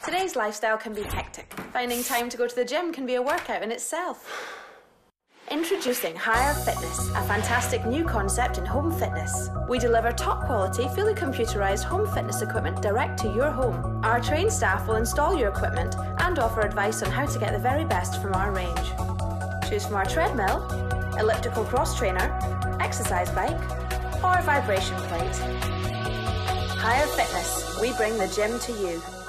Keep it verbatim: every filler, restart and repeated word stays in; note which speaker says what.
Speaker 1: Today's lifestyle can be hectic. Finding time to go to the gym can be a workout in itself. Introducing Higher Fitness, a fantastic new concept in home fitness. We deliver top quality, fully computerized home fitness equipment direct to your home. Our trained staff will install your equipment and offer advice on how to get the very best from our range. Choose from our treadmill, elliptical cross trainer, exercise bike, or vibration plate. Higher Fitness, we bring the gym to you.